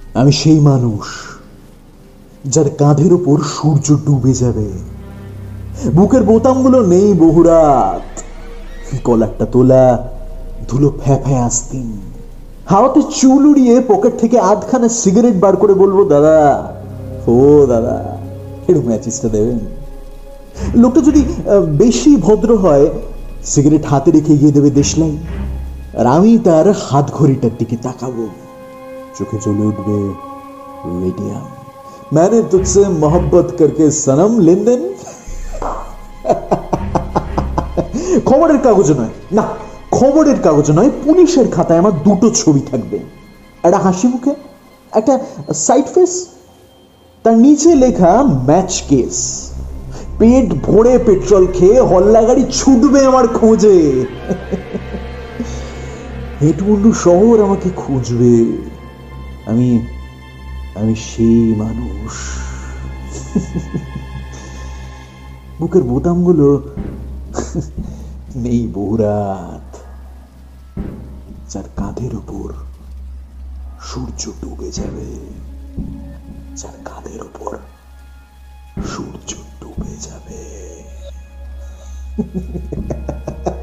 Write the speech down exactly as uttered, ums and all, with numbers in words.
আমি সেই মানুষ যার কাঁধের উপর সূর্য ডুবে যাবে। বুকের বোতামগুলো নেই বহুরাত, কলারটা তোলা, ধুলো ফ্যাফে আস্তিন। হাওয়াতে চুল উড়িয়ে পকেট থেকে আধখানা সিগারেট বার করে বলবো, দাদা ও দাদা একটু ম্যাচিসটা দেবেন। লোকটা যদি বেশি ভদ্র হয় সিগারেট হাতে রেখে গিয়ে দেবে দেশলাই, আর আমি তার হাত ঘড়িটার দিকে তাকাবো। চোখে চলে উঠবে, রেডিয়াম मैंने तुझसे मोहब्बत करके सनम लेनदेन। খবরের কাগজে নয়, না খবরের কাগজে নয়, পুলিশের খাতায় আমার দুটো ছবি থাকবে, একটা হাসি মুখে, একটা সাইড ফেস, তার নিচে লেখা ম্যাচ কেস। পেট ভরে পেট্রোল খেয়ে হল্লা গাড়ি ছুটবে আমার খোঁজে। হেটবন্ধু শহর আমাকে খুঁজবে। আমি আমি সেই মানুষ। বুকের বোতামগুলো নেই বহুরাত, যার কাঁধের উপর সূর্য ডুবে যাবে, যার কাঁধের উপর সূর্য ডুবে যাবে।